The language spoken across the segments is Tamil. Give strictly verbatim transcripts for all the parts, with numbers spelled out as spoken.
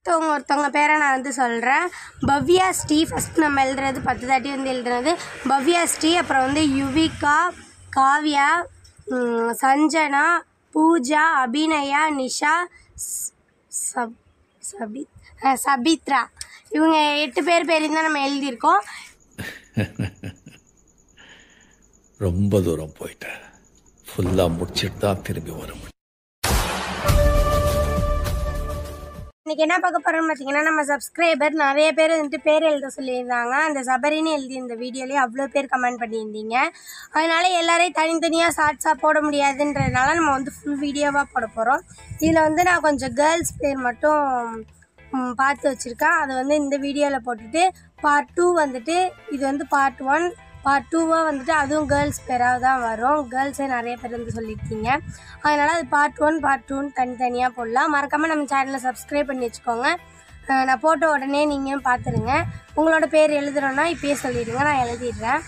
ஒருத்தவங்க ஒருத்தவங்க பேரை நான் வந்து சொல்கிறேன். பவ்யா ஸ்ரீ ஃபஸ்ட் நம்ம எழுதுறது பத்து தாட்டி வந்து எழுதுறது பவ்யா ஸ்ரீ. அப்புறம் வந்து யுவிகா, காவ்யா, சஞ்சனா, பூஜா, அபிநயா, நிஷா, சப் சபி சபித்ரா. இவங்க எட்டு பேர் பேரையும் தான் நம்ம எழுதியிருக்கோம். ரொம்ப தூரம் போயிட்டேன். ஃபுல்லாக முடிச்சுட்டு தான் திரும்பி வர முடியும். இன்றைக்கி என்ன பார்க்க போகிறோம்னு பார்த்தீங்கன்னா, நம்ம சப்ஸ்கிரைபர் நிறைய பேர் வந்துட்டு பேர் எழுத சொல்லியிருந்தாங்க. அந்த சபரின்னு எழுதி இந்த வீடியோலேயே அவ்வளோ பேர் கமெண்ட் பண்ணியிருந்தீங்க. அதனால் எல்லோரையும் தனித்தனியாக ஷார்ட்ஸாக போட முடியாதுன்றதுனால நம்ம வந்து ஃபுல் வீடியோவாக போட போகிறோம். இதில் வந்து நான் கொஞ்சம் கேர்ள்ஸ் பேர் மட்டும் பார்த்து வச்சுருக்கேன். அதை வந்து இந்த வீடியோவில் போட்டுட்டு பார்ட் டூ வந்துட்டு இது வந்து பார்ட் ஒன் பார்ட் டூவாக வந்துட்டு அதுவும் கேர்ள்ஸ் பேராக தான் வரும். கேர்ள்ஸே நிறைய பேர் வந்து சொல்லியிருக்கீங்க. அதனால் அது பார்ட் ஒன் பார்ட் டூன்னு தனித்தனியாக போடலாம். மறக்காமல் நம்ம சேனலை சப்ஸ்கிரைப் பண்ணி வச்சுக்கோங்க. நான் போட்ட உடனே நீங்கள் பார்த்துருங்க. உங்களோட பேர் எழுதுகிறோன்னா இப்போயே சொல்லிடுங்க, நான் எழுதிடுறேன்.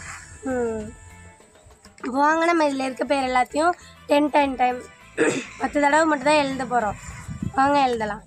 வாங்க நம்ம இதில் இருக்க பேர் எல்லாத்தையும் டென் டென் டைம் பத்து தடவை மட்டும் தான் எழுத போகிறோம். வாங்க எழுதலாம்.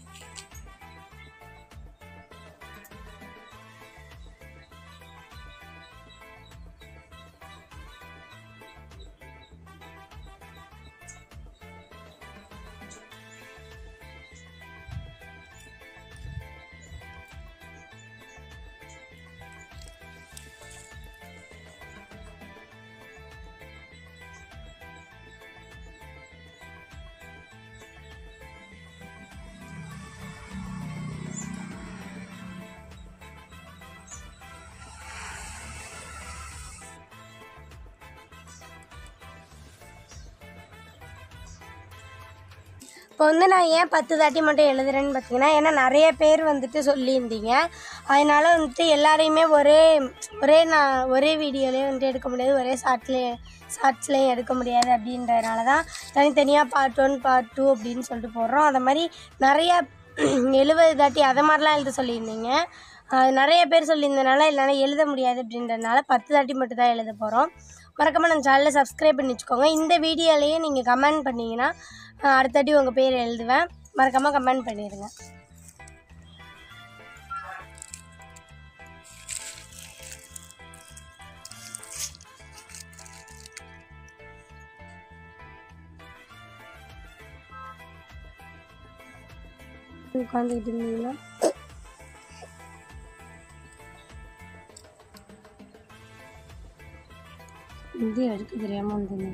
இப்போ வந்து நான் ஏன் பத்து தாட்டி மட்டும் எழுதுறேன்னு பார்த்தீங்கன்னா, ஏன்னா நிறைய பேர் வந்துட்டு சொல்லியிருந்தீங்க. அதனால் வந்துட்டு எல்லாரையுமே ஒரே ஒரே நான் ஒரே வீடியோலேயே வந்துட்டு எடுக்க முடியாது, ஒரே ஷார்ட்லேயே ஷார்ட்ஸ்லேயும் எடுக்க முடியாது. அப்படின்றதுனால தான் தனித்தனியாக பார்ட் ஒன் பார்ட் டூ அப்படின்னு சொல்லிட்டு போடுறோம். அதை மாதிரி நிறையா எழுபது தாட்டி அதை மாதிரிலாம் எழுத சொல்லியிருந்தீங்க. அது நிறைய பேர் சொல்லியிருந்தனால என்னால் எழுத முடியாது அப்படின்றதுனால பத்து தாட்டி மட்டும் தான் எழுத போகிறோம். மறக்காமல் நம்ம சேனலை சப்ஸ்கிரைப் பண்ணி வச்சுக்கோங்க. இந்த வீடியோலேயே நீங்கள் கமெண்ட் பண்ணிங்கன்னா அடுத்தடி உங்கள் பேர் எழுதுவேன். மறக்காமல் கமெண்ட் பண்ணிடுங்க. உட்காந்துக்கிட்டு இருந்தீங்கன்னா இது எடுக்க தெரியாமல் வந்து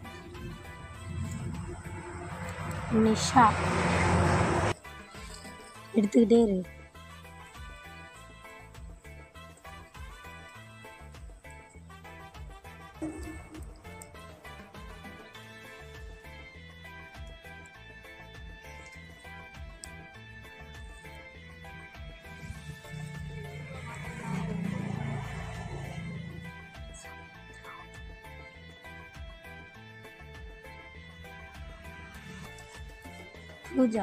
நிஷா எடுத்துக்கிட்டே இரு. பூஜா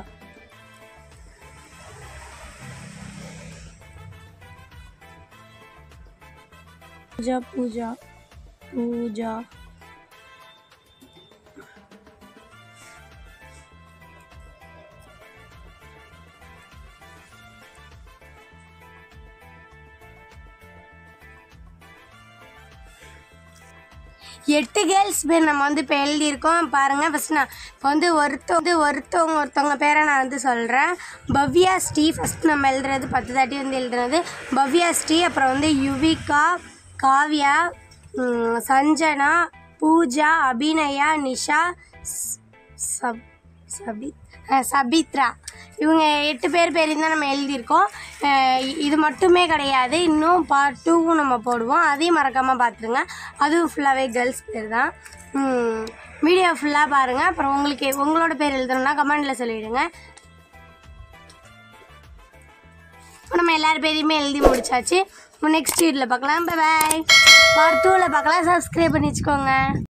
பூஜா பூஜா பூஜா எட்டு கேர்ள்ஸ் பேர் நம்ம வந்து இப்போ எழுதியிருக்கோம். பாருங்கள், ஃபஸ்ட் நான் இப்போ வந்து ஒருத்த வந்து ஒருத்தவங்க ஒருத்தவங்க பேரை நான் வந்து சொல்கிறேன். பவ்யா ஸ்ரீ ஃபஸ்ட் நம்ம எழுதுறது பத்து தாட்டி வந்து எழுதுறது பவ்யா ஸ்ரீ. அப்புறம் வந்து யுவிகா, காவ்யா, சஞ்சனா, பூஜா, அபிநயா, நிஷா, சப் சபி சபித்ரா. இவங்க எட்டு பேர் பேரையும் தான் நம்ம எழுதியிருக்கோம். இது மட்டுமே கிடையாது, இன்னும் பார்ட் டூவும் நம்ம போடுவோம். அதையும் மறக்காமல் பார்த்துருங்க. அதுவும் ஃபுல்லாகவே கேர்ள்ஸ் பேர் தான். வீடியோ ஃபுல்லாக பாருங்கள். அப்புறம் உங்களுக்கு உங்களோட பேர் எழுதணும்னா கமெண்டில் சொல்லிவிடுங்க. நம்ம எல்லார் பேரையுமே எழுதி முடிச்சாச்சு. நெக்ஸ்ட் வீடியோவில் பார்க்கலாம். பாய். பார்ட் டூவில் பார்க்கலாம். சப்ஸ்கிரைப் பண்ணி வச்சுக்கோங்க.